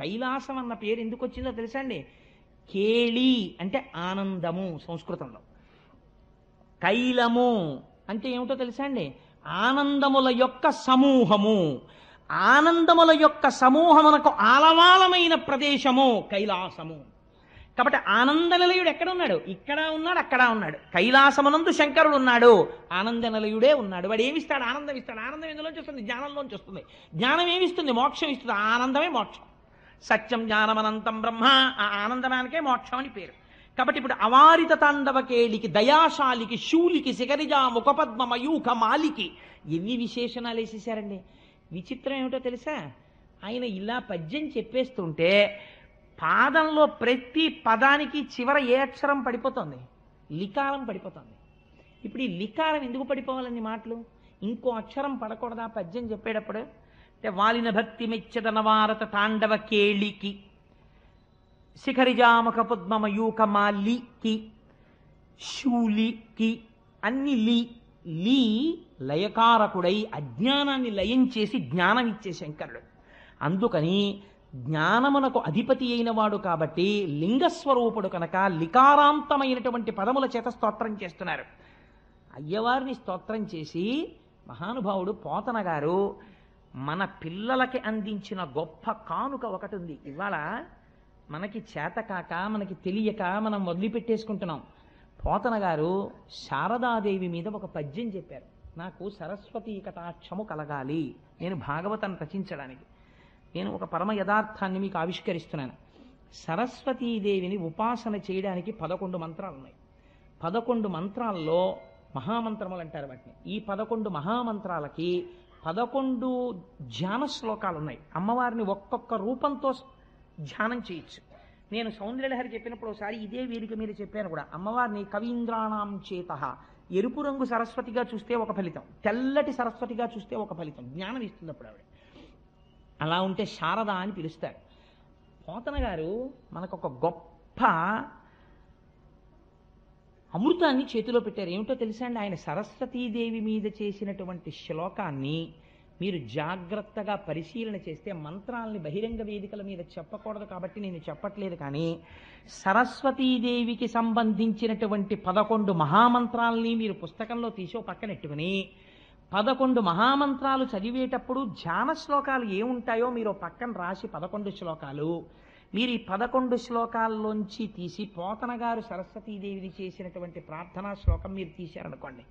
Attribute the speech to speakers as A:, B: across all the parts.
A: కైలాసం అన్న పేరు ఎందుకు వచ్చిందో తెలుసా అండి? కేళి అంటే ఆనందము సంస్కృతంలో. కైలము అంటే ఏమిటో తెలుసా అండి? ఆనందముల యొక్క సమూహము. ఆనందముల యొక్క సమూహమునకు ఆలవాలమైన ప్రదేశము కైలాసము. కాబట్టి ఆనంద నిలయుడు ఎక్కడ ఉన్నాడు? ఇక్కడ ఉన్నాడు, అక్కడ ఉన్నాడు. కైలాసమునందు శంకరుడు ఉన్నాడు, ఆనంద నిలయుడే ఉన్నాడు. వాడు ఏమిస్తాడు? ఆనందం ఇస్తాడు. ఆనందం ఎందులోంచి వస్తుంది? జ్ఞానంలోంచి వస్తుంది. జ్ఞానం ఏమిస్తుంది? మోక్షం ఇస్తుంది. ఆనందమే మోక్షం. సత్యం జ్ఞానమనంతం బ్రహ్మ, ఆ ఆనందమానికే మోక్షం అని పేరు. కాబట్టి ఇప్పుడు అవారిత తాండవ కేళికి, దయాశాలికి, శూలికి, శిఖరిజా, ముఖపద్మ, మయూఖ, మాలికి ఎన్ని విశేషణాలు వేసేసారండి. విచిత్రం ఏమిటో తెలుసా? ఆయన ఇలా పద్యం చెప్పేస్తుంటే పాదంలో ప్రతి పదానికి చివర ఏ అక్షరం పడిపోతుంది? లికారం పడిపోతుంది. ఇప్పుడు ఈ లికారం ఎందుకు పడిపోవాలని మాటలు? ఇంకో అక్షరం పడకూడదా పద్యం చెప్పేటప్పుడు? అంటే వాలిన భక్తి మెచ్చదనవారత తాండవ కేళికి, శిఖరిజామక పద్మమయూక మాలికి, శూలికి అన్ని లీ లయకారకుడై అజ్ఞానాన్ని లయం చేసి జ్ఞానం ఇచ్చే శంకరుడు. అందుకని జ్ఞానమునకు అధిపతి అయిన వాడు కాబట్టి లింగస్వరూపుడు కనుక లికారాంతమైనటువంటి పదముల చేత స్తోత్రం చేస్తున్నారు. అయ్యవారిని స్తోత్రం చేసి మహానుభావుడు పోతన గారు మన పిల్లలకి అందించిన గొప్ప కానుక ఒకటి ఉంది. ఇవాళ మనకి చేతకాక, మనకి తెలియక మనం వదిలిపెట్టేసుకుంటున్నాం. పోతన గారు శారదాదేవి మీద ఒక పద్యం చెప్పారు. నాకు సరస్వతీ కటాక్షము కలగాలి, నేను భాగవతాన్ని రచించడానికి నేను ఒక పరమ యథార్థాన్ని మీకు ఆవిష్కరిస్తున్నాను. సరస్వతీదేవిని ఉపాసన చేయడానికి 11 మంత్రాలు ఉన్నాయి. 11 మంత్రాల్లో మహామంత్రములు అంటారు వాటిని. ఈ 11 మహామంత్రాలకి 11 ధ్యాన శ్లోకాలు ఉన్నాయి. అమ్మవారిని ఒక్కొక్క రూపంతో ధ్యానం చేయొచ్చు. నేను సౌందర్యలహరి చెప్పినప్పుడు ఒకసారి ఇదే వేదిక మీద చెప్పాను కూడా. అమ్మవారిని కవీంద్రాణం చేత ఎరుపు రంగు సరస్వతిగా చూస్తే ఒక ఫలితం, తెల్లటి సరస్వతిగా చూస్తే ఒక ఫలితం, జ్ఞానం ఇస్తుంది అప్పుడు ఆవిడ. అలా ఉంటే శారద అని పిలుస్తారు. పోతన గారు మనకు ఒక గొప్ప అమృతాన్ని చేతిలో పెట్టారు. ఏమిటో తెలుసా అండి? ఆయన సరస్వతీదేవి మీద చేసినటువంటి శ్లోకాన్ని మీరు జాగ్రత్తగా పరిశీలన చేస్తే, మంత్రాలని బహిరంగ వేదికల మీద చెప్పకూడదు కాబట్టి నేను చెప్పట్లేదు, కానీ సరస్వతీదేవికి సంబంధించినటువంటి 11 మహామంత్రాలని మీరు పుస్తకంలో తీసి పక్కనెట్టుకుని 11 మహామంత్రాలు చదివేటప్పుడు ధ్యాన శ్లోకాలు ఏముంటాయో మీరు పక్కన రాసి 11 శ్లోకాలు మీరు ఈ 11 శ్లోకాల్లోంచి తీసి పోతన గారు సరస్వతీదేవిని చేసినటువంటి ప్రార్థనా శ్లోకం మీరు తీశారనుకోండి.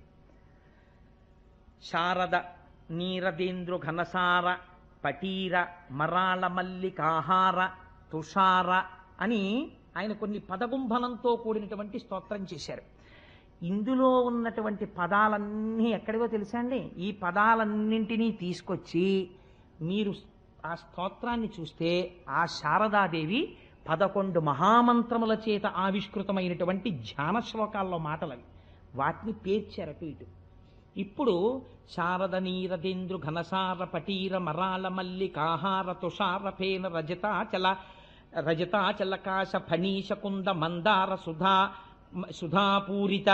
A: శారద నీరదేంద్రు ఘనసార పటీర మరాళ మల్లికాహార తుషార అని ఆయన కొన్ని పదగుంభనంతో కూడినటువంటి స్తోత్రం చేశారు. ఇందులో ఉన్నటువంటి పదాలన్నీ ఎక్కడివో తెలుసా అండి? ఈ పదాలన్నింటినీ తీసుకొచ్చి మీరు ఆ స్తోత్రాన్ని చూస్తే ఆ శారదాదేవి 11 మహామంత్రముల చేత ఆవిష్కృతమైనటువంటి ధ్యాన శ్లోకాల్లో మాటలవి. వాటిని పేర్చారు అటు ఇటు. ఇప్పుడు శారద నీరదేంద్రు ఘనసార పటీర మరాళ మల్లికాహార తుషార ఫేన రజతాచలకాశ ఫణీశ కుంద మందార సుధాపూరిత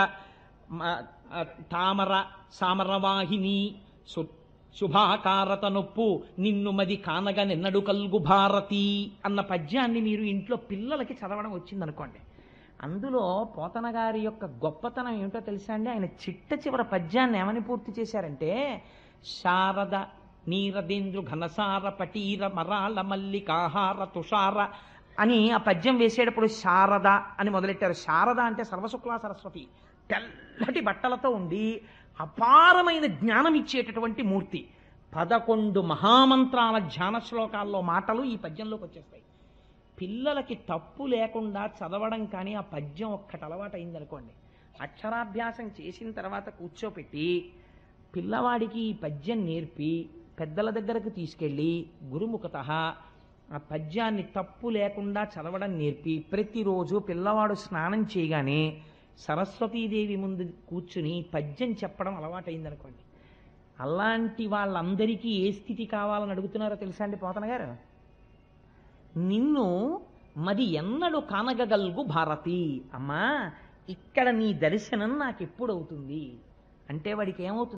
A: తామర సామరవాహిని శుభాకారత నొప్పు నిన్ను మది కానగ నిన్నడు కల్గు భారతి అన్న పద్యాన్ని మీరు ఇంట్లో పిల్లలకి చదవడం వచ్చిందనుకోండి. అందులో పోతన గారి యొక్క గొప్పతనం ఏమిటో తెలుసా అండి? ఆయన చిట్ట చివర పద్యాన్ని ఏమని పూర్తి చేశారంటే, శారద నీరదేంద్రు ఘనసార పటీర మరాళ మల్లికాహార తుషార అని ఆ పద్యం వేసేటప్పుడు శారద అని మొదలెట్టారు. శారద అంటే సర్వశుక్లా సరస్వతి, తెల్లటి బట్టలతో ఉండి అపారమైన జ్ఞానం ఇచ్చేటటువంటి మూర్తి. 11 మహామంత్రాల ధ్యాన శ్లోకాల్లో మాటలు ఈ పద్యంలోకి వచ్చేస్తాయి. పిల్లలకి తప్పు లేకుండా చదవడం కానీ ఆ పద్యం ఒక్కటి అలవాటు అయిందనుకోండి, అక్షరాభ్యాసం చేసిన తర్వాత కూర్చోపెట్టి పిల్లవాడికి ఈ పద్యం నేర్పి పెద్దల దగ్గరకు తీసుకెళ్ళి గురుముఖత ఆ పద్యాన్ని తప్పు లేకుండా చదవడం నేర్పి ప్రతిరోజు పిల్లవాడు స్నానం చేయగానే సరస్వతీదేవి ముందు కూర్చుని పద్యం చెప్పడం అలవాటైందనుకోండి, అలాంటి వాళ్ళందరికీ ఏ స్థితి కావాలని అడుగుతున్నారో తెలుసా అండి పోతన గారు? నిన్ను మది ఎన్నడు కానగగల్గు భారతి, అమ్మా ఇక్కడ నీ దర్శనం నాకెప్పుడవుతుంది అంటే వాడికి ఏమవుతుంది?